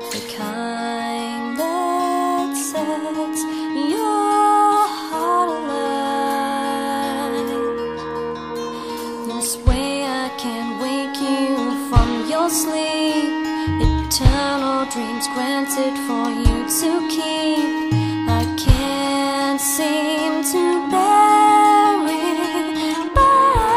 the kind that sets your heart alight. This way I can wake you from your sleep, eternal dreams granted for you to keep. I can't seem to bear it, but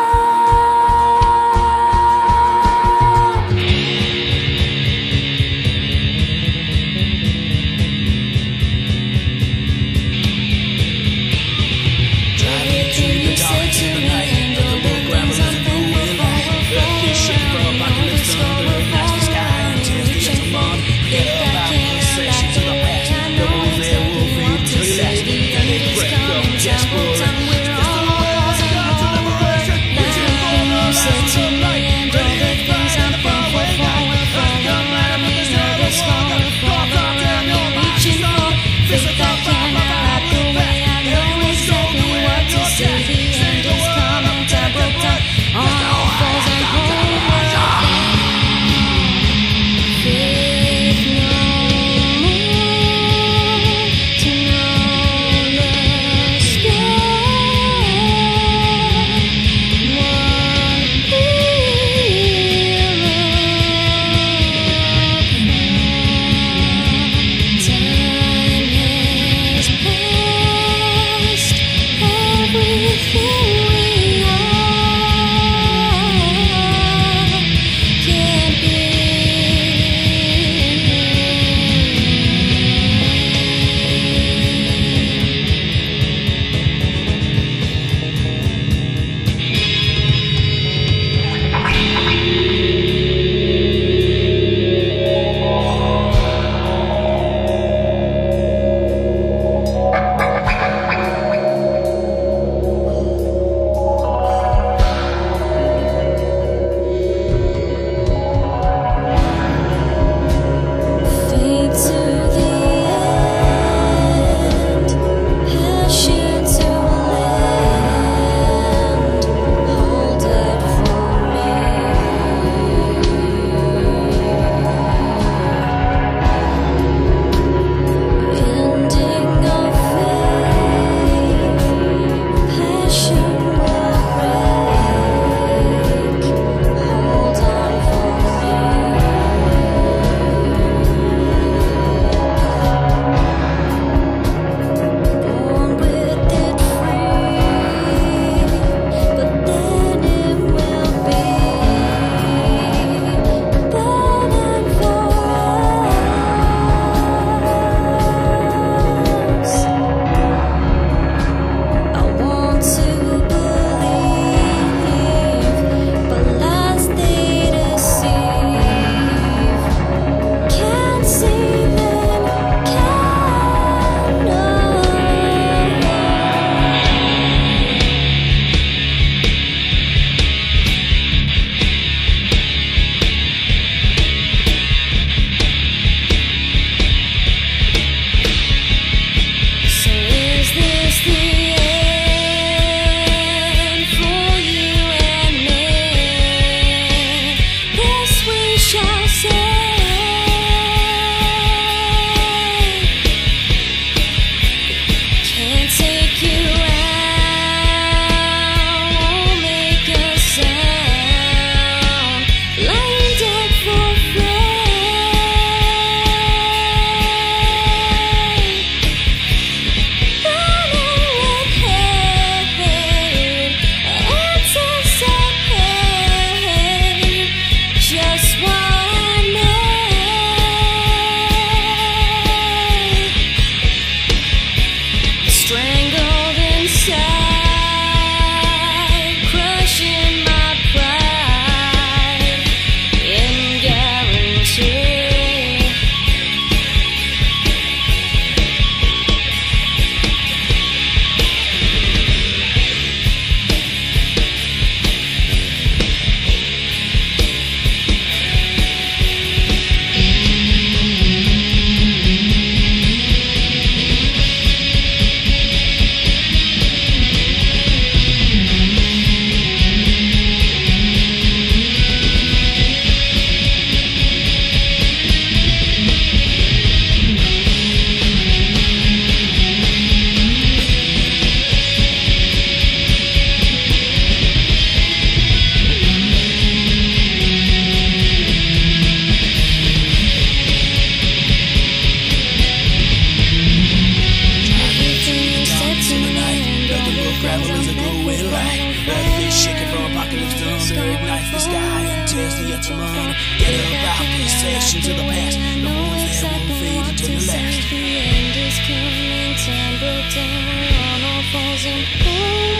driving through the dark into the night, nothing but gravel and the blue wind. Earth is shaking from apocalypse, thunder, match the sky and tears the edge of mud. Forget about the sessions of the past. The rules there will fade till your last. And they break up desperate. the sky and tears the earth from under. Forget about the sections of the past, the ones that won't fade into the last. The end is coming, time broke down, we're on all falls and